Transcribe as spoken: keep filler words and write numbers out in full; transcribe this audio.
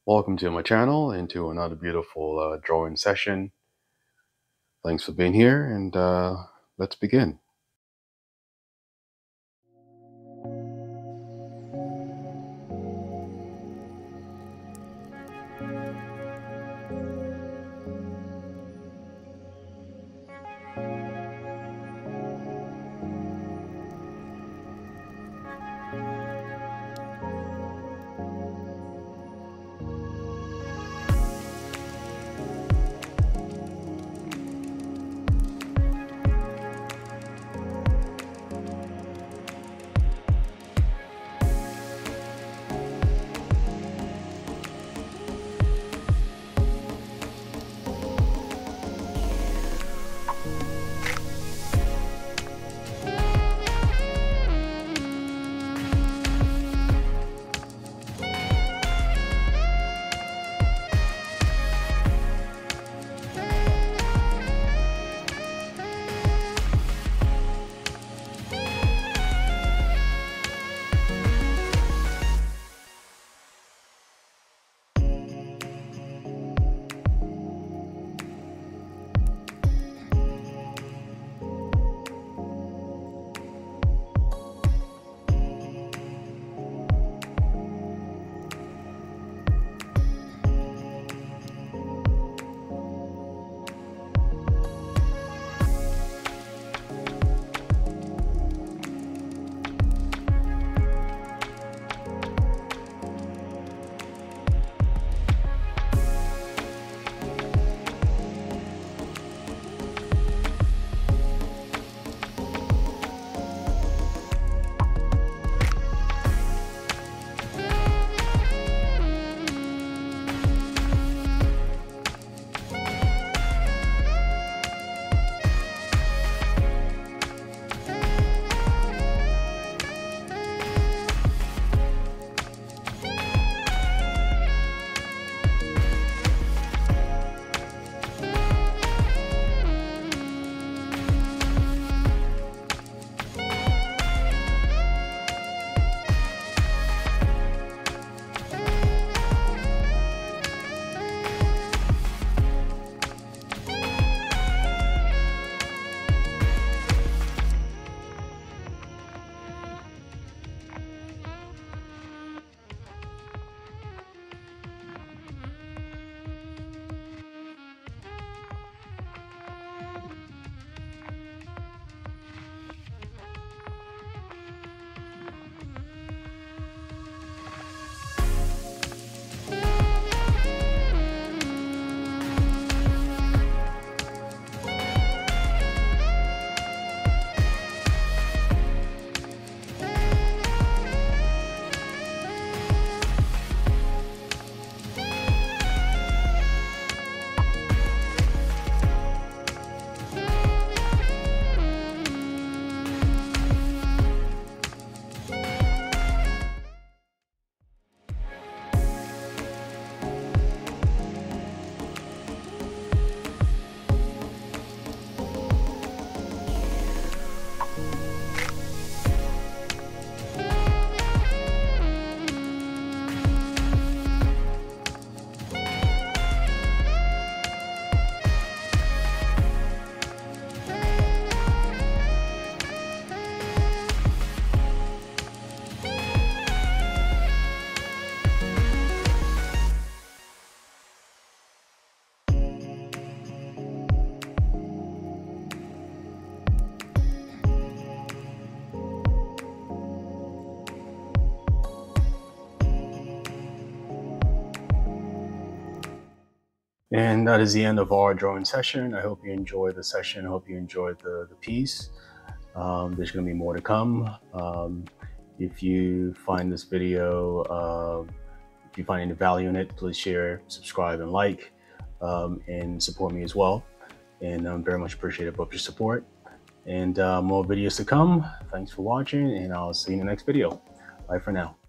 Welcome to my channel and to another beautiful uh, drawing session. Thanks for being here, and uh, let's begin. And that is the end of our drawing session. I hope you enjoyed the session. I hope you enjoyed the, the piece. Um, there's going to be more to come. Um, if you find this video, uh, if you find any value in it, please share, subscribe, and like, um, and support me as well. And I'm very much appreciative of your support. And uh, more videos to come. Thanks for watching, and I'll see you in the next video. Bye for now.